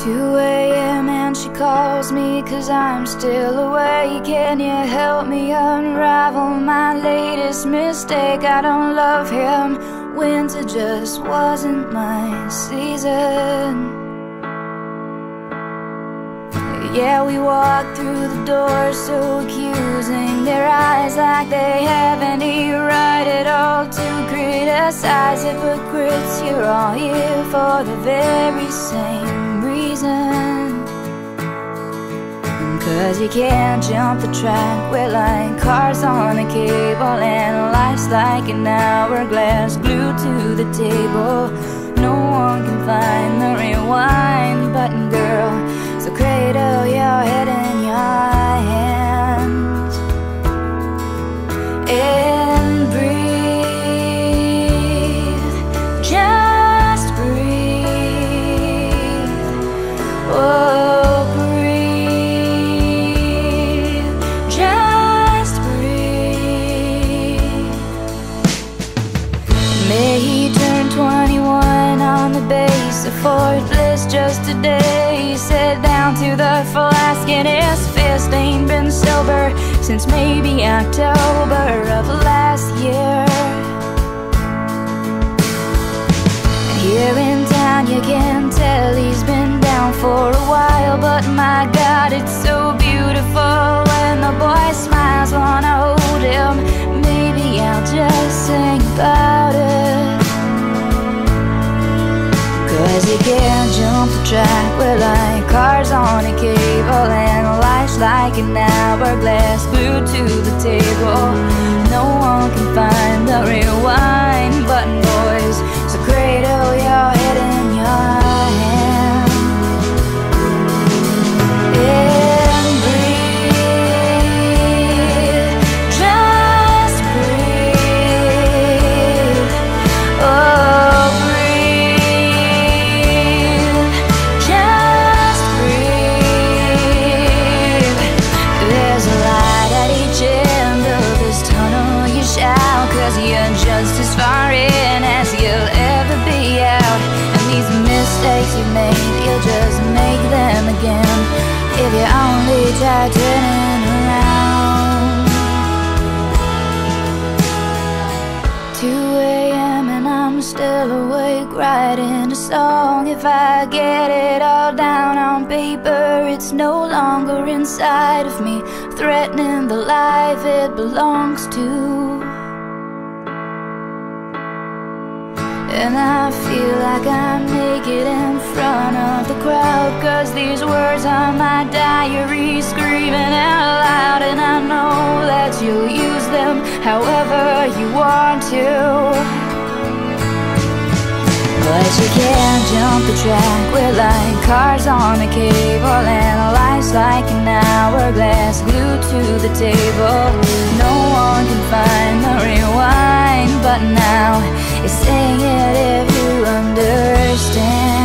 2 a.m. and she calls me 'cause I'm still awake. Can you help me unravel my latest mistake? I don't love him, winter just wasn't my season. Yeah, we walk through the door so accusing, their eyes like they have any right at all to criticize. Hypocrites, you're all here for the very same reason. 'Cause you can't jump the track, we're like cars on a cable, and life's like an hourglass glued to the table. No one can find the rewind button, girl, so cradle your head in your hands and breathe, just breathe. Oh, breathe, just breathe. May he turn 21 on the base of Fort Bliss just today. He sat down to the flask and his fist ain't been sober since maybe October of last year. Here in town you can tell he's been down for a while, but my God, it's so beautiful when the boy smiles. Wanna hold him, maybe I'll just sing about it. 'Cause you can't jump the track, we're like cars on a cable, and life's like an hourglass glued to the table. No one can find the rewind button, boys, so cradle your head in your hand and breathe, just breathe. Oh, just as far in as you'll ever be out, and these mistakes you made, you'll just make them again if you only try turning around. 2 a.m. and I'm still awake writing a song. If I get it all down on paper, it's no longer inside of me, threatening the life it belongs to. And I feel like I'm naked in front of the crowd, 'cause these words are my diary screaming out loud. And I know that you'll use them however you want to, but you can't jump the track, we're like cars on a cable, and life's like an hourglass glued to the table. No one can find the rewind button now. Sing it if you understand.